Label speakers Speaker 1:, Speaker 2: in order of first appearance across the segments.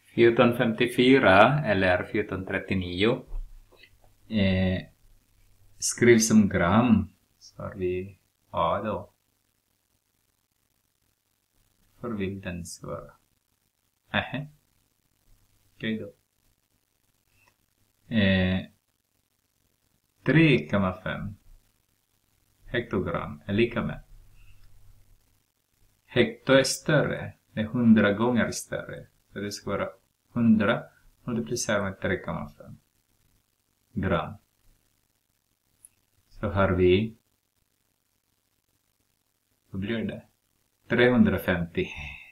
Speaker 1: 1454 eller 1439 skrivs som gram. Så har vi A då. För vill den svara? Okej då. 3,5 hektogram är lika med. Hekto är större. Det är 100 gånger större. Så det ska vara 100 multiplicerat med 3,5 gram. Så har vi, vad blir det? 350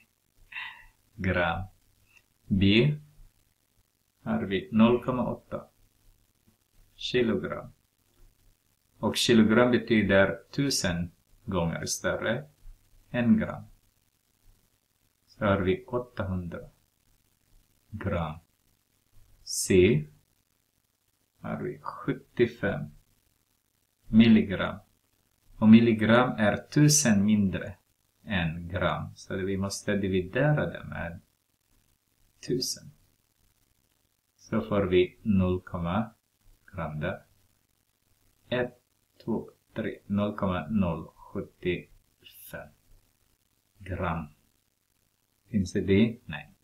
Speaker 1: gram. B har vi 0,8 kilogram. Och kilogram betyder 1000 gånger större än gram. Så har vi 800 gram. C har vi 75 milligram. Och milligram är 1000 mindre än gram. Så vi måste dividera det med 1000. Så får vi 0, gram där. 1, 2, 3, 0,075 gram. Finns det det? Nej.